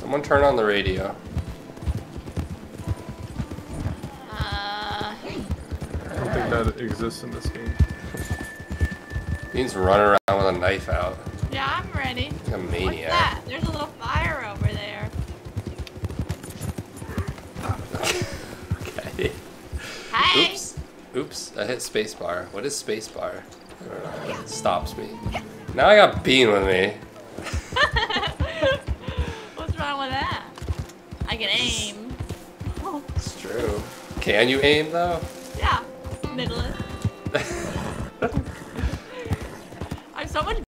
Someone turn on the radio. I don't think that exists in this game. Bean's running around with a knife out. Yeah, I'm ready. Like a maniac. What's that? There's a little fire over there. Okay. Hey! Oops. Oops. I hit spacebar. What is spacebar? I don't know. It stops me. Now I got Bean with me. What's wrong with that? I can aim. It's true. Can you aim though? Yeah. Middle it. I'm so much